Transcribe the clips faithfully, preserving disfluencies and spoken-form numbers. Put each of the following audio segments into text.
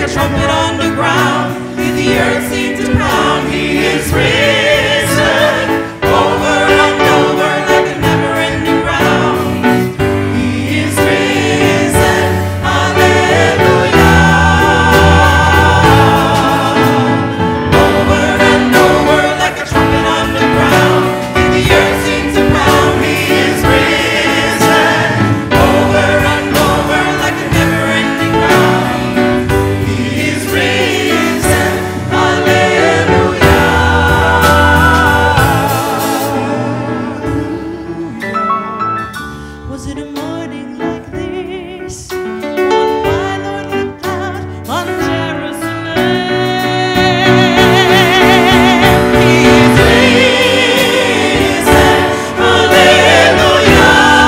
a trumpet on the ground. If the earth seemed to pound, he is risen. Over and over like a never-ending round. He is risen. Hallelujah. Over and over like a trumpet on the ground. If the earth seemed to pound, he is risen. Over and over like a never-ending round. He is risen. Hallelujah. Was it a morning like this when my Lord looked out on Jerusalem? He is risen. Hallelujah.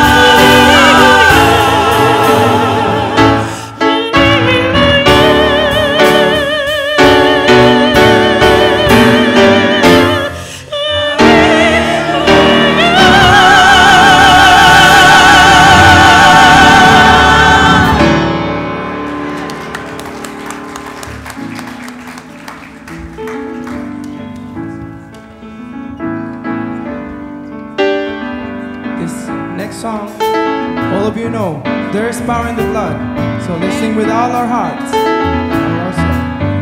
This next song, all of you know, there is power in the blood. So let's sing with all our hearts. All our soul.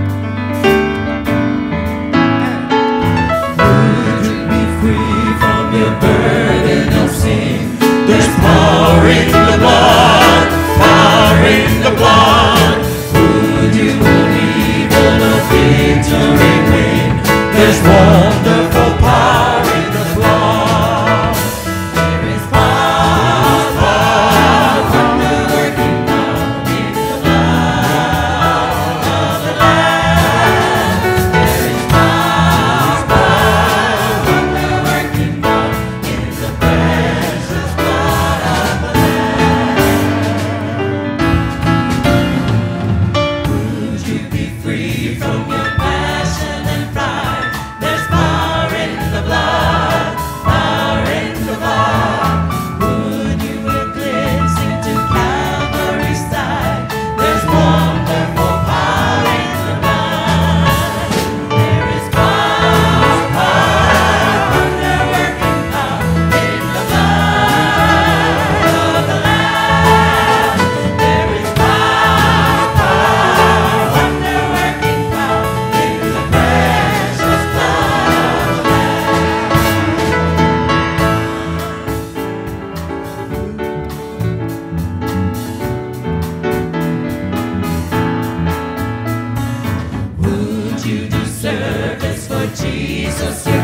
Would you be free from your burden of sin? There's power in the blood, power in the blood. Would you believe in a victory win? There's wonderful power in the blood. There is power, power, wonder-working power in the blood of the Lamb. There is power, power, wonder-working power in the precious blood of the Lamb. Would you be free from your passion and pride? There's power in the blood, power in the blood. Would you eclipse into Calvary's side? There's wonderful power in the blood. There is power, power, wonder-working power in the blood of the Lamb. There is power, power, wonder-working power in the precious blood of the Lamb. Would you do service for Jesus?